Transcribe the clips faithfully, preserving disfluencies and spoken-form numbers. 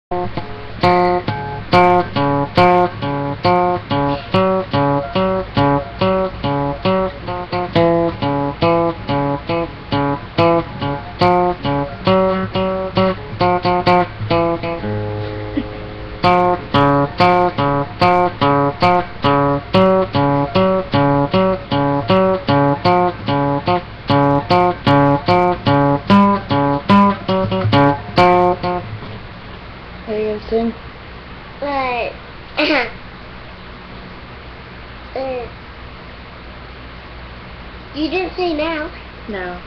Williamson. But uh, you didn't say now. No.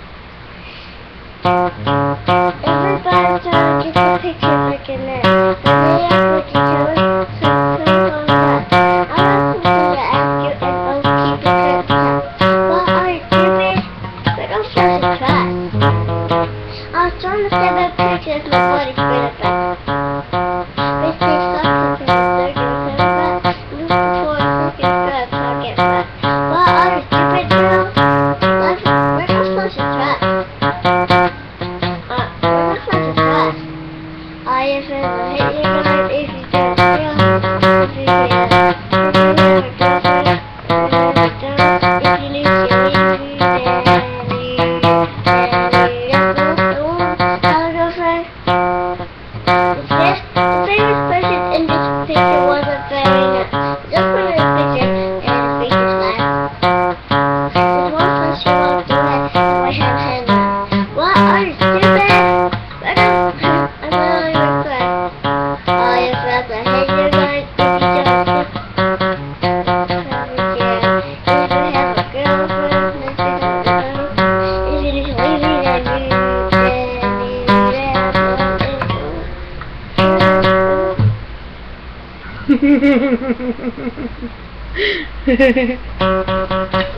Everybody's trying to get the picture back in there. The way I put each other, so put it on that. I was going to ask you and both keep it good stuff. Well, are you stupid? But don't flash it fast. I was trying to send a picture of my body straight up back. They say stop for the third and seven back. Move the four second strap so I get back. Well, are you stupid, girl? Let's, we're not flashing fast. I if it will hit you right if you don't feel, if you can, if you have a girlfriend, if you have a dog, if you need to leave you, daddy, daddy, that's the one, have a girlfriend. This, the famous person in this picture wasn't very nice. Just put in this picture and his face is flat. There's one place she wants to head, so I have hand up. What, are you stupid? I don't, I'm really regret. Oh, you felt the head you're going to be just if you have a girlfriend, if you have a girl, if you just leave me, then you, then you, then you,